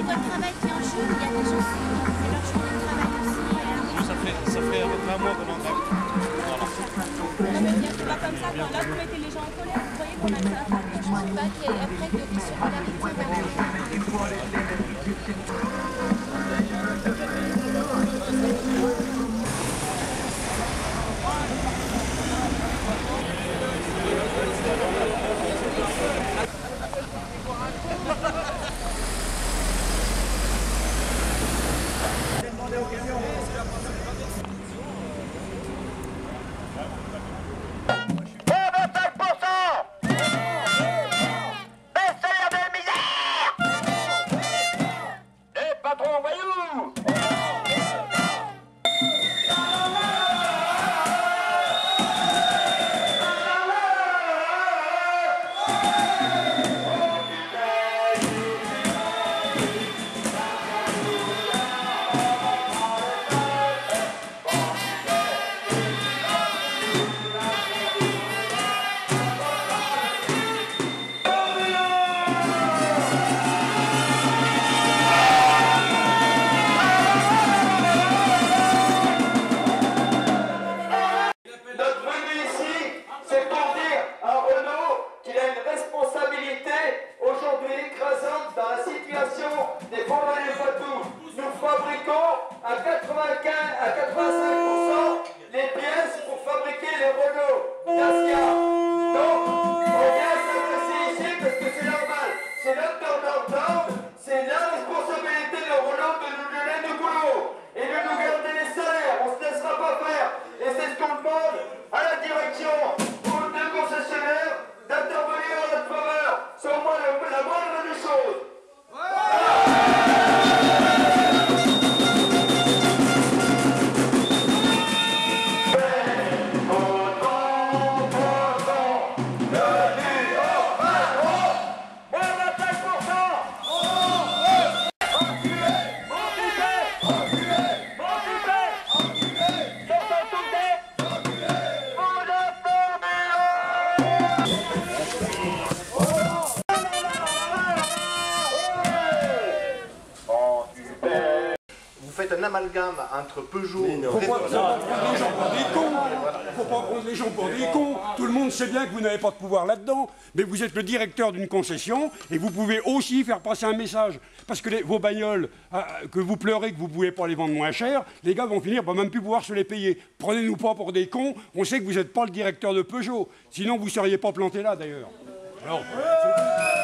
soit le travail qui en joue, il y a des gens qui c'est leur journée de travail aussi. Ça fait à peu près un mois qu'on est en grève. Voilà. C'est pas comme ça, là vous mettez les gens en colère, vous voyez qu'on a fait un tas de Je ne sais pas qu'il y ait après de Un amalgame entre Peugeot et faut pas prendre les gens pour des cons. Faut pas prendre les gens pour des cons. Tout le monde sait bien que vous n'avez pas de pouvoir là-dedans, mais vous êtes le directeur d'une concession et vous pouvez aussi faire passer un message. Parce que vos bagnoles, que vous pleurez que vous ne pouvez pas les vendre moins cher, les gars vont finir par même plus pouvoir se les payer. Prenez-nous pas pour des cons, on sait que vous n'êtes pas le directeur de Peugeot. Sinon, vous ne seriez pas planté là, d'ailleurs. Alors,